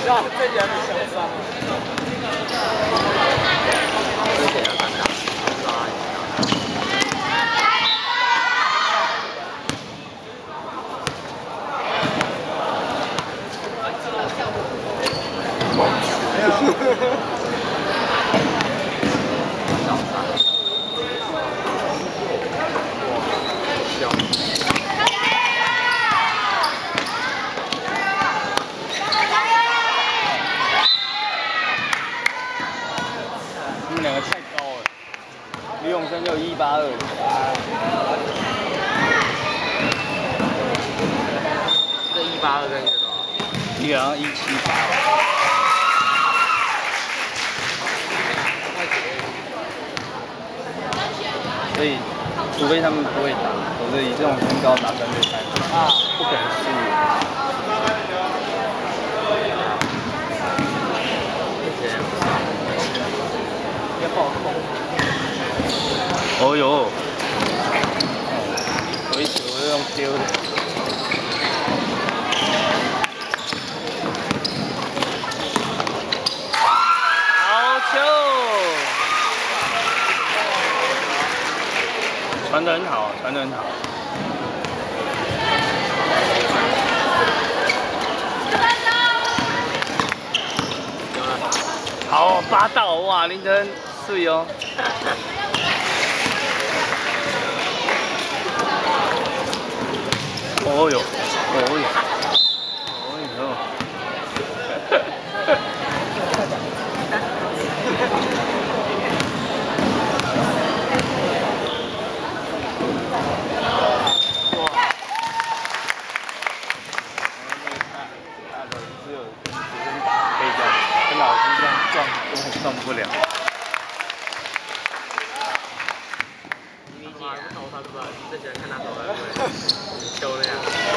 这点很嚣张。 你们两个太高了，李永生就182。 这182跟这个多少？ 一个好像178。所以，除非他们不会打，否则以这种身高打3对3啊，不可能输。 要爆控。 哦哟，回球都用丢的。好球！传得很好，传得很好。好霸道哇，林晨碎哦。哦哟，哦哟，哦哟。跟老师这样撞，根本撞不了。 你姐头发是吧？你最喜欢看他头发对？修那样。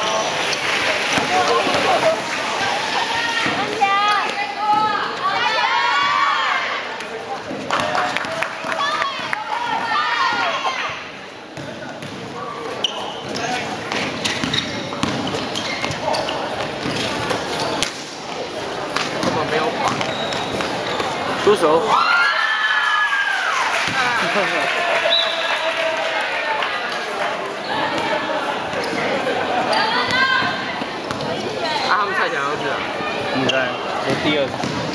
根本没有绑。 出手。 他们蔡强又是啊？ 你在？我第2场。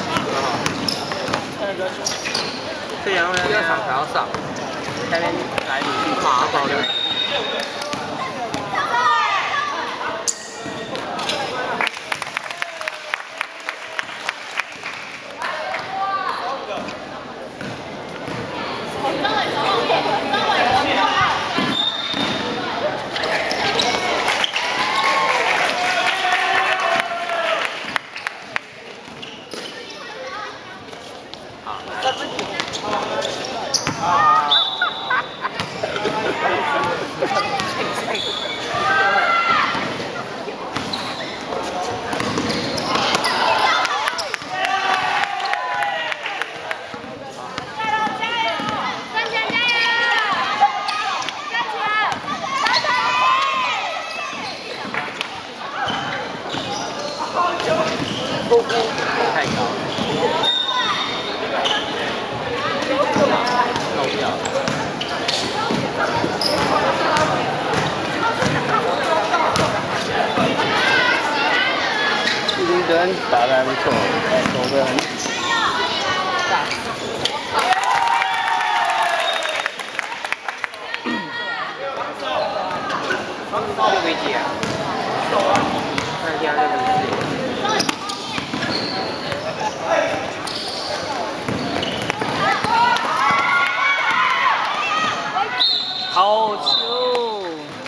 蔡强第2场才要上。下面来你去马爆料。太高了，漏掉了。 林德打得还不错，守得很紧。 6比几啊？看一下6比几。 好球！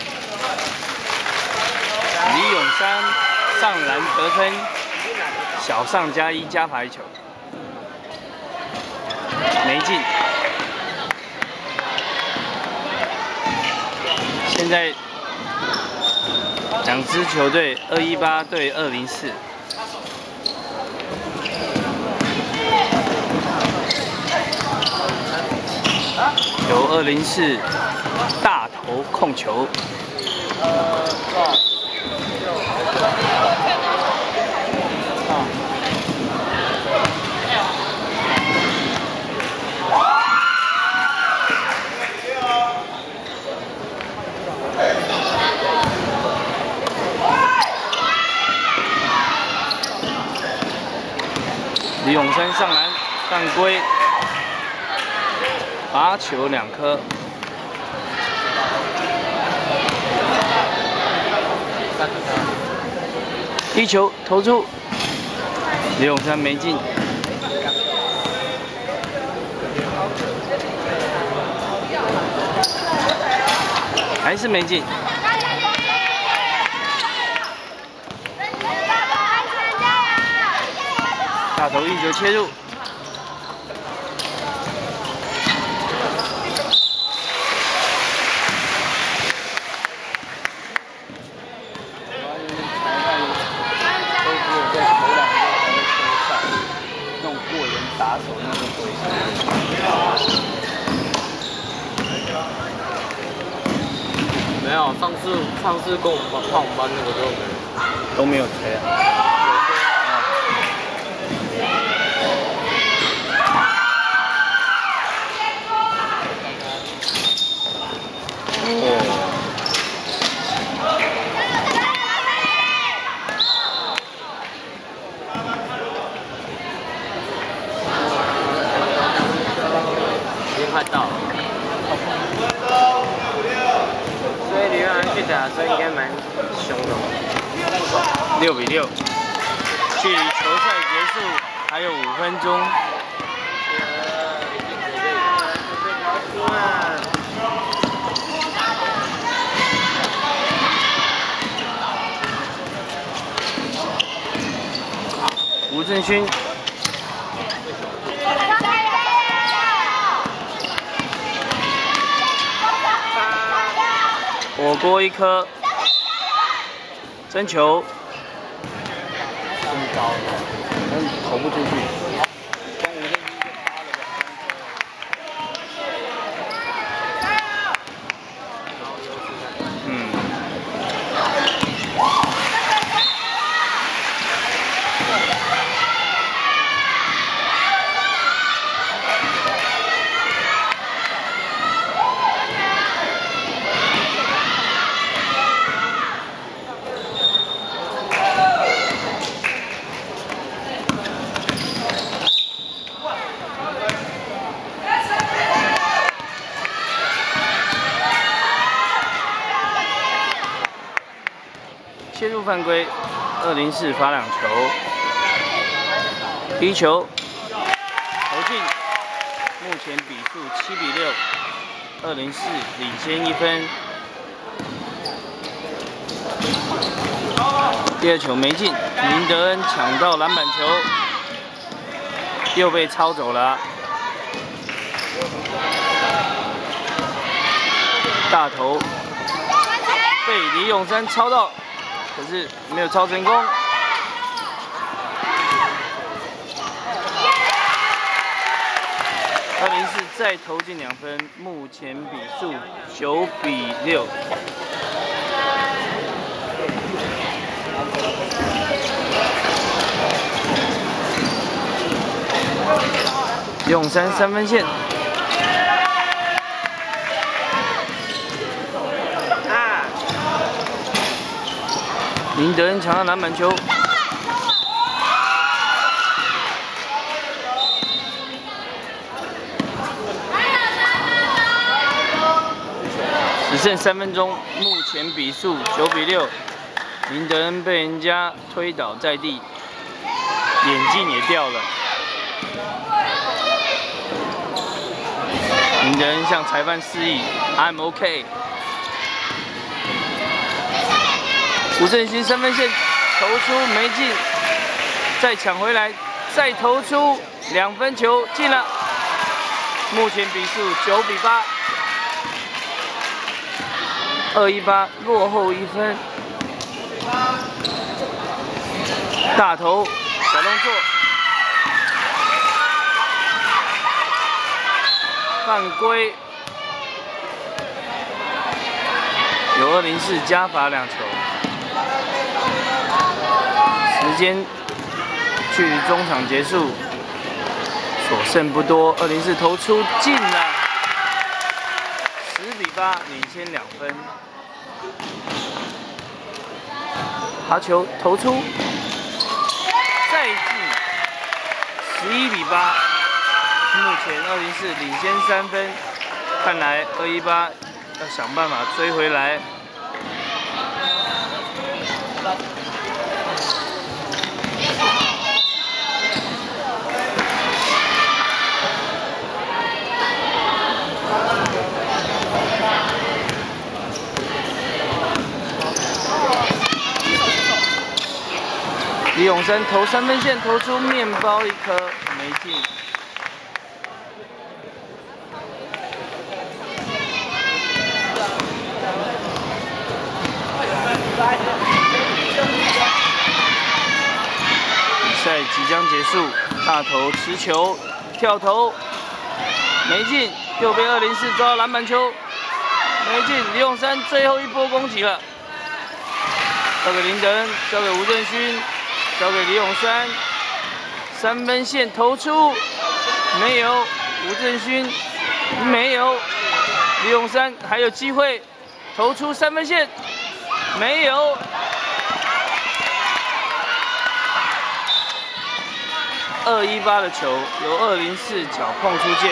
李永山上篮得分，小上+1加罚1球，没进。现在两支球队218对204。由204大头控球。 李永山上篮犯规，8球2颗。1球投出，李永山没进。还是没进。大头1球切入。打手那个回没有，上次跟我们班那个都没有吹啊。 快到了，所以李元安去打，所以应该蛮凶的。 6比6，距离球赛结束还有5分钟。吴正勋。火锅1颗，争球，真高的，但投不出去。切入犯规，204罚2球，1球投进，目前比数7比6，204领先1分。第2球没进，林德恩抢到篮板球，又被抄走了。大头被李永山抄到。可是没有抄成功。204再投进2分，目前比数9比6。永山3分线。林德恩抢到篮板球，只剩3分钟，目前比数9比6。林德恩被人家推倒在地，眼镜也掉了。林德恩向裁判示意 ：“I'm OK。”吴正勋3分线投出没进，再抢回来，再投出2分球进了，目前比数9比8，218落后1分。大头小动作，犯规，有204加罚2球。时间距离中场结束所剩不多，204投出进了，10比8领先2分。罚球投出再进 11比8，目前204领先3分，看来218要想办法追回来。李永生投3分线，投出面包1颗，没进。比赛即将结束，大头持球跳投，没进，右边204抓到篮板球，没进。李永生最后一波攻击了，交给林德恩，交给吴正勋。交给李永山，3分线投出，没有。吴正勋没有。李永山还有机会投出3分线，没有。218的球由204脚碰出界。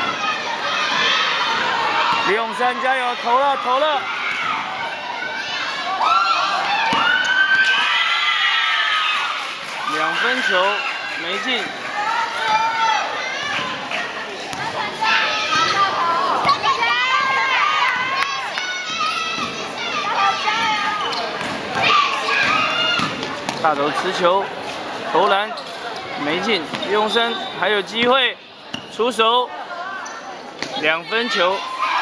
李永山加油，投了，投了。2分球没进，大头持球投篮没进，李永生还有机会出手，2分球，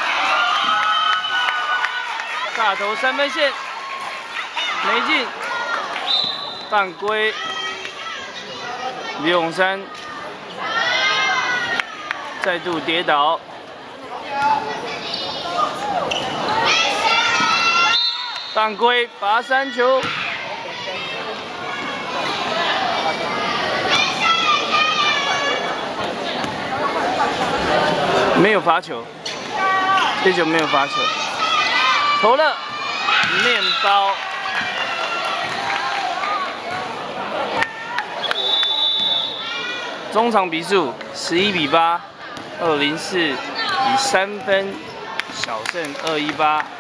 大头3分线没进，犯规。李永山再度跌倒，犯规，罚3球。没有罚球，这球没有罚球，投了，面包。中场比数11比8，204以3分小胜218。